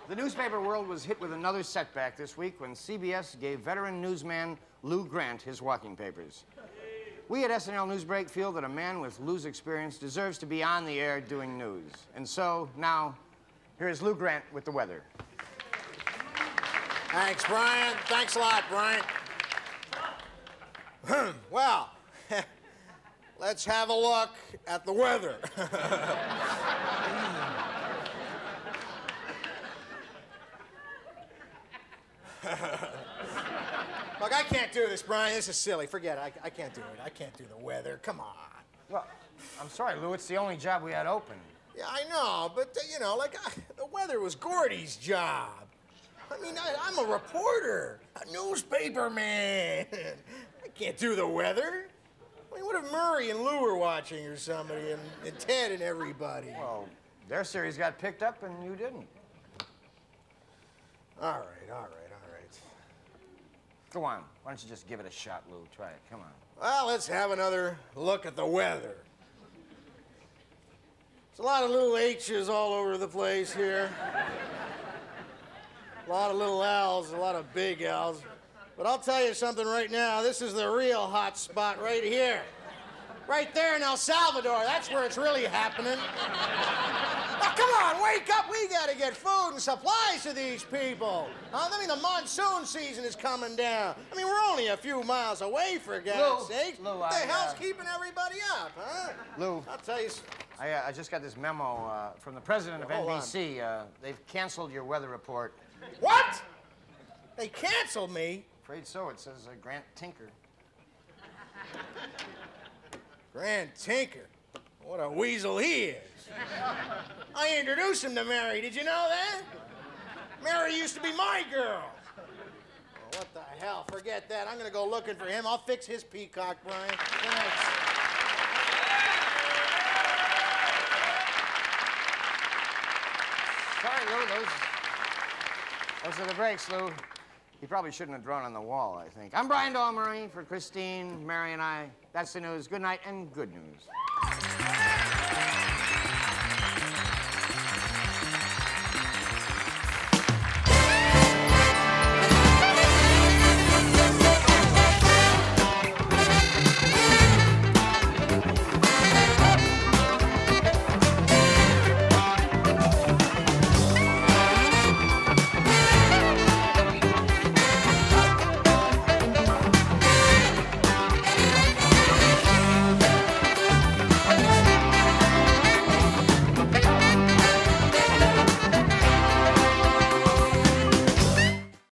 The newspaper world was hit with another setback this week when CBS gave veteran newsman Lou Grant his walking papers. We at SNL Newsbreak feel that a man with Lou's experience deserves to be on the air doing news. And so, now, here's Lou Grant with the weather. Thanks, Brian. Thanks a lot, Brian. Well, let's have a look at the weather. Look, I can't do this, Brian. This is silly. Forget it. I can't do it. I can't do the weather. Come on. Well, I'm sorry, Lou. It's the only job we had open. Yeah, I know, but, you know, like, the weather was Gordy's job. I mean, I'm a reporter, a newspaper man. I can't do the weather. I mean, what if Murray and Lou were watching or somebody, and Ted and everybody? Well, their series got picked up and you didn't. All right. Go on. Why don't you just give it a shot, Lou? Try it. Come on. Well, let's have another look at the weather. There's a lot of little H's all over the place here. A lot of little L's, a lot of big L's. But I'll tell you something right now. This is the real hot spot right here. Right there in El Salvador. That's where it's really happening. Now, come on, wake up. We got to get food and supplies to these people. I mean, the monsoon season is coming down. I mean, we're only a few miles away, for God's sake. Lou, what the hell's keeping everybody up, huh? Lou, I'll tell you. I just got this memo from the president of NBC. They've canceled your weather report. What? They canceled me? Afraid so. It says Grant Tinker. Grant Tinker? What a weasel he is. I introduced him to Mary. Did you know that? Mary used to be my girl. Oh, what the hell? Forget that. I'm going to go looking for him. I'll fix his peacock, Brian. Thanks. Sorry, Lou. Those are the breaks, Lou. He probably shouldn't have drawn on the wall, I think. I'm Brian Dalmurray for Christine, Mary, and I. That's the news. Good night and good news.